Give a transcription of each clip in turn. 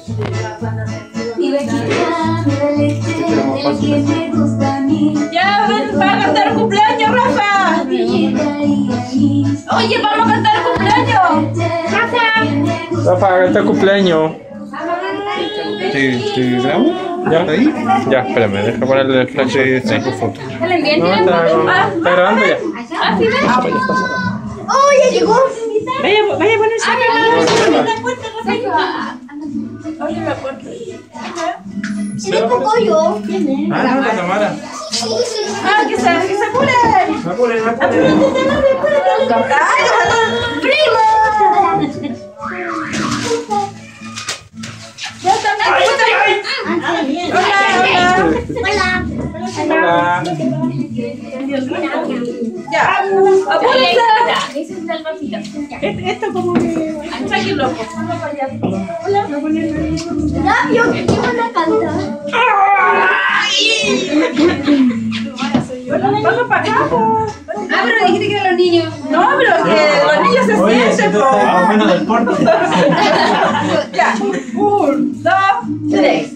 Ya, ven, va a cantar cumpleaños, Rafa. Oye, vamos a cantar cumpleaños. Rafa, canta cumpleaños. ¿Te grabo? ¿Ya? ¿Está ahí? Ya, espérame, deja ponerle el flash de Saco foto. está grabando ya. ¡Oh, ya llegó! Vaya a ponerse Oye, la puerta. ¿Tiene poco yo? Ah, no, la Tamara. Que se apure. Me apure. ¡Primo! Ya está. Hola. Hola. Ya. Apúrense. Esto como que... Sáquenlo. Vamos para allá. Hola. Rabio, ¿qué van a cantar? Vamos para acá. Pero dijiste que eran los niños. No, pero que los niños se sienten. Bueno, deporte. Ya. 1, 2, 3.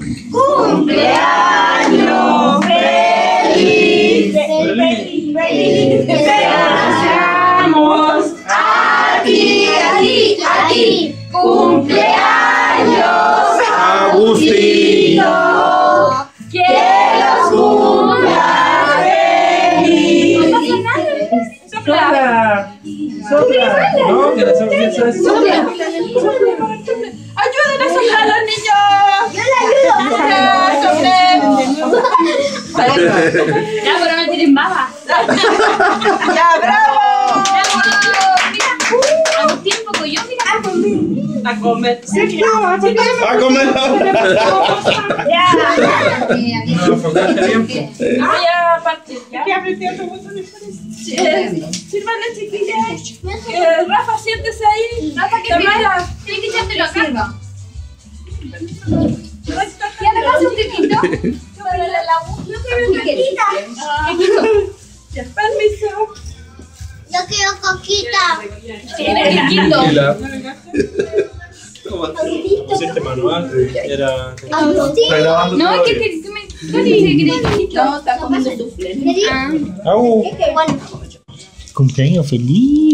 ¡Cumpleaños feliz! ¡Feliz! ¡Te deseamos a ti! ¡Cumpleaños Agustino! ¡Que los cumpla feliz! Sopla. No, que la sorpresa es. Ayuden a soplar a los niños. ¡Yo le ayudo! Ya, pero no tienen baba. Ya, bravo. Agustín, poco yo, mira. A comer. ¡A comer ahora! No, enfocarte bien. Voy a partir. ¿Ya? ¿Qué apreté otro botón? Sírvanle, chiquillas. Rafa, siéntese ahí. Rafa, que Tamara. tienes que echártelo acá. ¿Ya me pasa un tequito? Ya, permiso. Yo quiero coquita. Tienes que quito. ¿Cómo pusiste manual? Era. Agustín. No, es que tú me... ¿Tú dices que quito? No, está comiendo suflé. Au. Bueno. Cumpleaños feliz.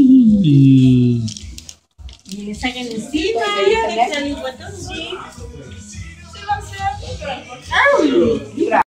Y le sacan encima. Sí.